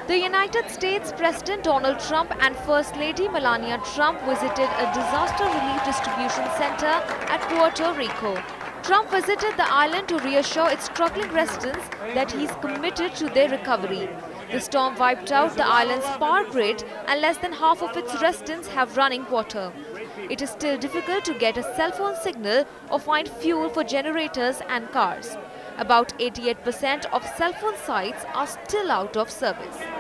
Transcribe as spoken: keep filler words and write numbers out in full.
The United States President Donald Trump and First Lady Melania Trump visited a disaster relief distribution center at Puerto Rico. Trump visited the island to reassure its struggling residents that he is committed to their recovery. The storm wiped out the island's power grid and less than half of its residents have running water. It is still difficult to get a cell phone signal or find fuel for generators and cars. About eighty-eight percent of cell phone sites are still out of service.